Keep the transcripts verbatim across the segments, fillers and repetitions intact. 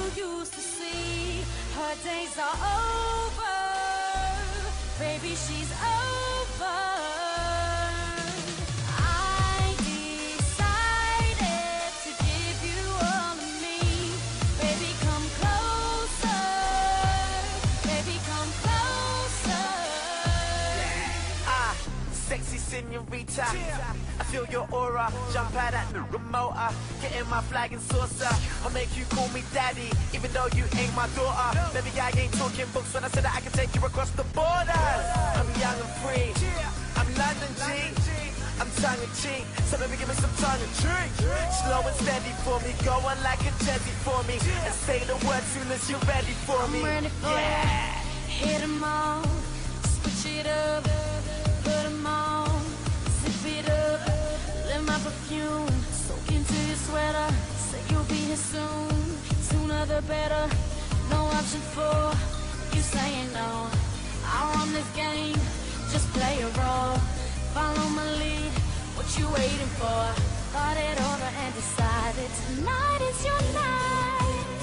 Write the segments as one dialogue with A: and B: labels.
A: you used to see. Her days are over, baby, she's over. I decided to give you all of me. Baby, come closer, baby, come closer.
B: Ah, sexy señorita, I feel your aura. Jump out at the remote, uh, get in my flag and saucer. I'll make you call me daddy, even though you ain't my daughter. Maybe I ain't talking books when I said that I can take you across the borders. I'm young and free, I'm London G, I'm tongue in cheek, so baby give me some tongue and cheek. Slow and steady for me, go on like a jetty for me, and say the word soon as you're ready for me.
A: I'm ready for
B: yeah.
A: you. Hit 'em all, switch it up, put 'em on, zip it up, let my perfume soak into your sweater. Say you'll be here soon, sooner the better. No option for you saying no. I run this game, just play a role. Follow my lead, what you waiting for? Thought it over and decided tonight is your night.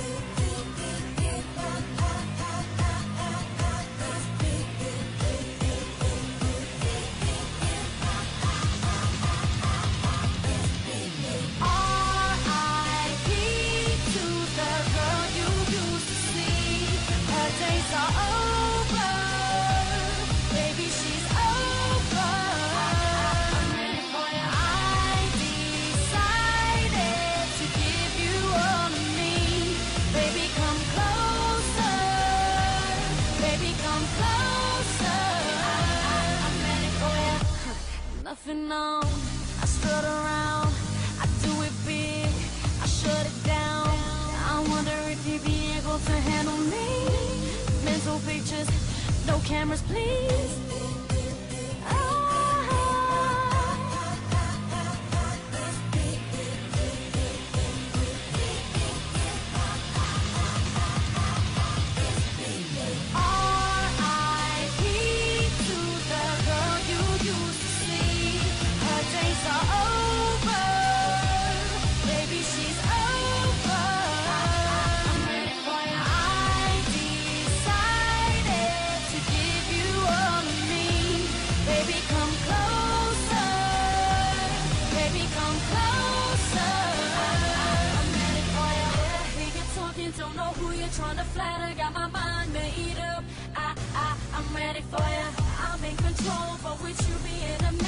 A: Days are over, baby, she's over. I'm ready for you. I decided to give you all of me. Baby, come closer, baby, come closer. I'm ready for you. Nothing on, I strut around, I do it big, I shut it down. I wonder if you'd be able to handle me. Mental pictures, no cameras, please. R I P to the girl you used to see. Her days are over, baby, she's over. I'm ready for you. I decided to give you all of me. Baby, come closer, baby, come closer. I'm ready for you. Yeah, hear you talking, don't know who you're trying to flatter. Got my mind made up. I, I, I'm ready for you. I'm in control, but with you being a